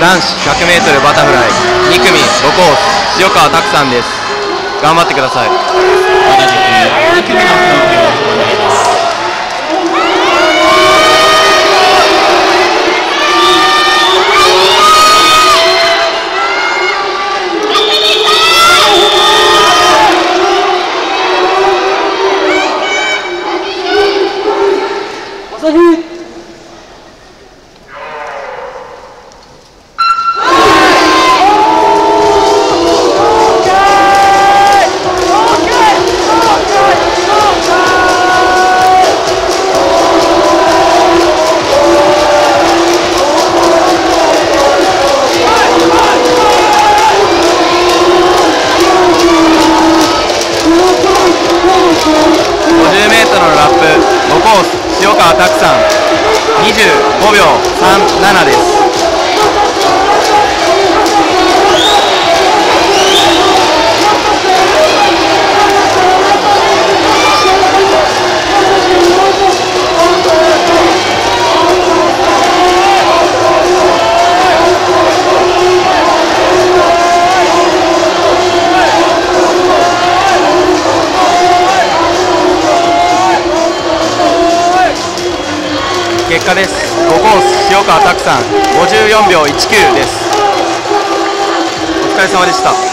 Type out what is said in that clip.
男子 100m バタフライ2組5コース塩川拓さんです。頑張ってください。 同じく2組の競技を行います。 塩川拓さん25秒37です。結果です。5コース塩川拓さん54秒19です。お疲れ様でした。